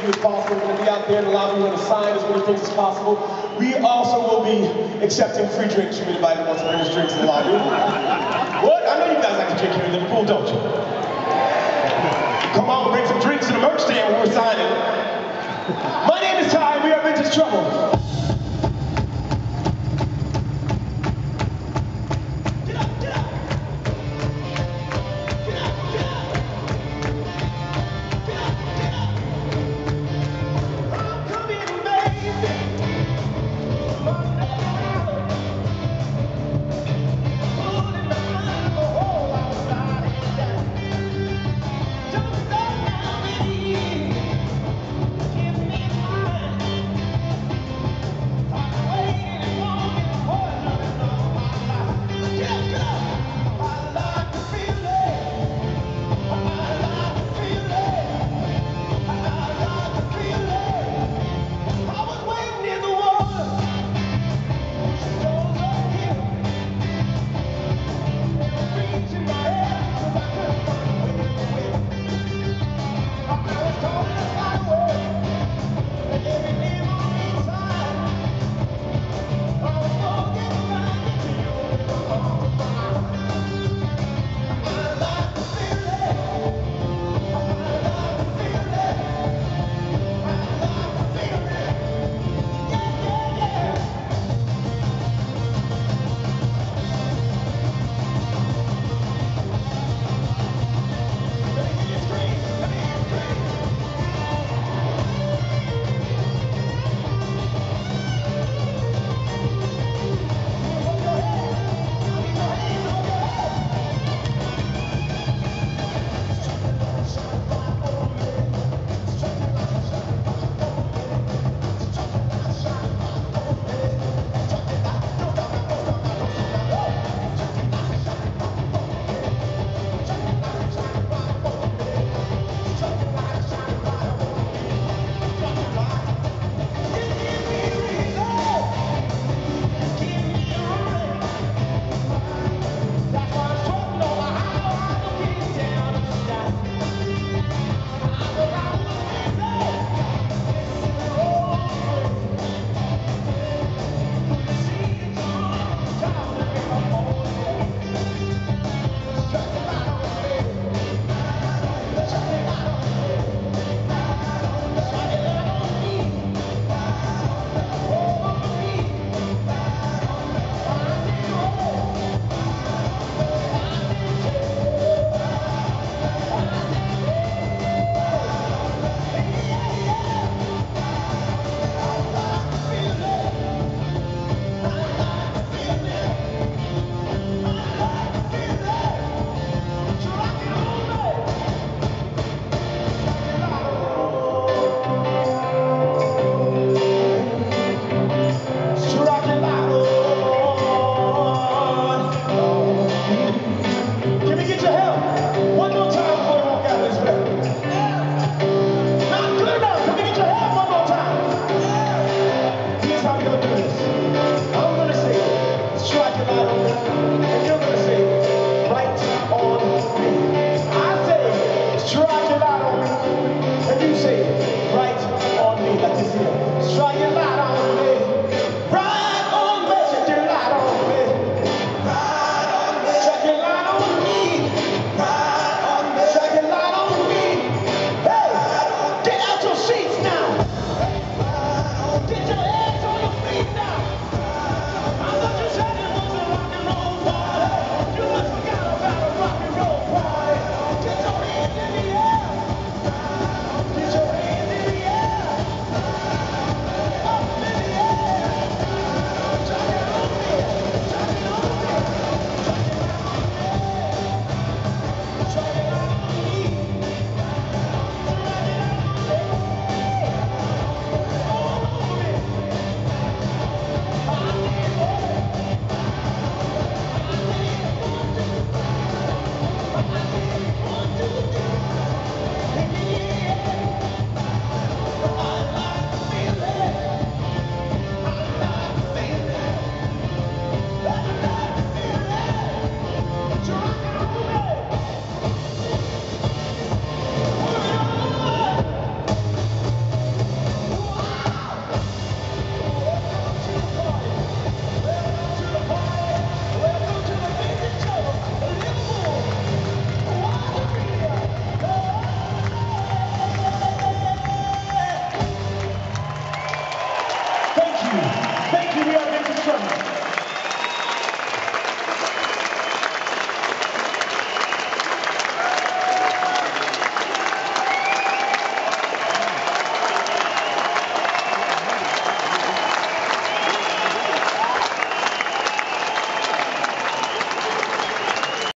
you as possible. We're going to be out there in the lobby. We're going to sign as many things as possible. We also will be accepting free drinks from anybody that wants to bring us drinks in the lobby. What? I know you guys like to drink here in Liverpool, don't you? Come on, bring some drinks to the merch stand when we're signing. My name is Ty, and we are Vintage Trouble.